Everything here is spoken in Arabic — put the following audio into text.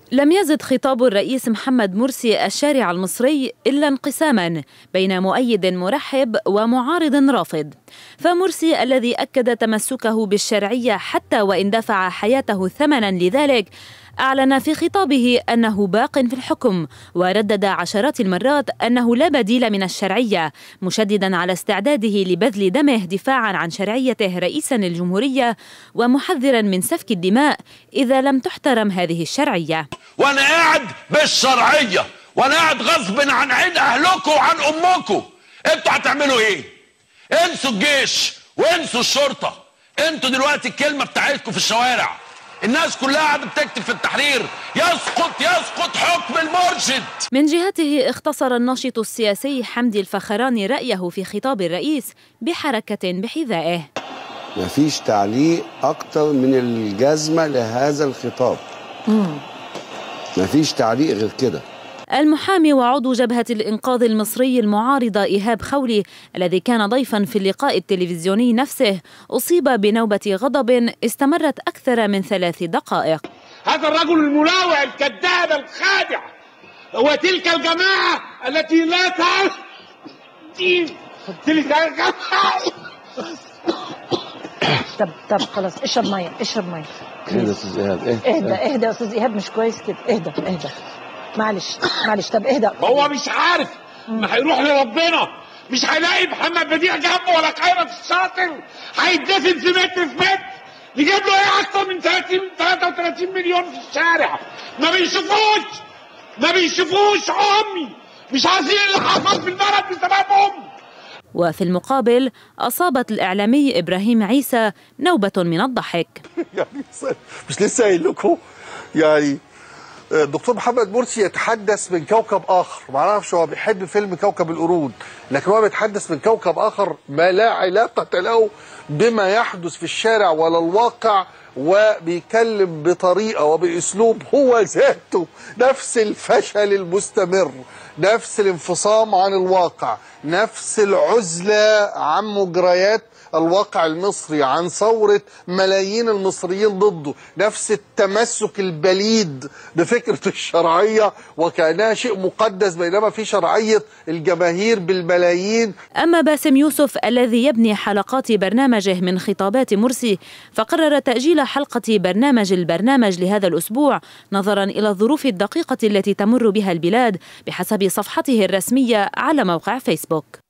لم يزد خطاب الرئيس محمد مرسي الشارع المصري إلا انقساما بين مؤيد مرحب ومعارض رافض. فمرسي الذي أكد تمسكه بالشرعية حتى وإن دفع حياته ثمنا لذلك، أعلن في خطابه أنه باق في الحكم، وردد عشرات المرات أنه لا بديل من الشرعية، مشددا على استعداده لبذل دمه دفاعا عن شرعيته رئيسا للجمهورية، ومحذرا من سفك الدماء إذا لم تحترم هذه الشرعية. وأنا قاعد بالشرعية، وأنا قاعد غصب عن عين أهلكم وعن أمكم. أنتوا هتعملوا إيه؟ انسوا الجيش وانسوا الشرطة. أنتوا دلوقتي الكلمة بتاعتكم في الشوارع، الناس كلها قاعدة بتكتب في التحرير يسقط حكم المرشد. من جهته اختصر الناشط السياسي حمدي الفخراني رأيه في خطاب الرئيس بحركة بحذائه. مفيش تعليق أكتر من الجزمة لهذا الخطاب. مفيش تعليق غير كده. المحامي وعضو جبهة الإنقاذ المصري المعارضة إيهاب خولي، الذي كان ضيفا في اللقاء التلفزيوني نفسه، أصيب بنوبة غضب استمرت أكثر من 3 دقائق. هذا الرجل الملاوع الكذاب الخادع وتلك الجماعة التي لا تعرف تلك الجماعة. طب خلاص، اشرب ميه. اهدى يا استاذ ايهاب، اهدى يا استاذ ايهاب، مش كويس كده. اهدى معلش. طب اهدى. هو مش عارف، ما هيروح لربنا، مش هيلاقي محمد بديع جنبه ولا خيرت الشاطر، هيتدفن في متر في متر. نجيب له ايه اكتر من 33 مليون في الشارع؟ ما بيشوفوش امي، مش عايزين اللي حصل في البلد بسببهم. وفي المقابل أصابت الإعلامي إبراهيم عيسى نوبة من الضحك. يعني مش لسه قايل لكم، يعني الدكتور محمد مرسي يتحدث من كوكب آخر، ما اعرفش هو بيحب فيلم كوكب القرود، لكن هو بيتحدث من كوكب آخر ما لا علاقة له بما يحدث في الشارع ولا الواقع، وبيتكلم بطريقة وبأسلوب هو ذاته نفس الفشل المستمر، نفس الانفصام عن الواقع، نفس العزلة عن مجريات الواقع المصري، عن ثورة ملايين المصريين ضده، نفس التمسك البليد بفكرة الشرعية وكأنها شيء مقدس، بينما في شرعية الجماهير بالملايين. أما باسم يوسف الذي يبني حلقات برنامجه من خطابات مرسي، فقرر تأجيل حلقة البرنامج لهذا الأسبوع نظرا إلى الظروف الدقيقة التي تمر بها البلاد، بحسب صفحته الرسمية على موقع فيسبوك.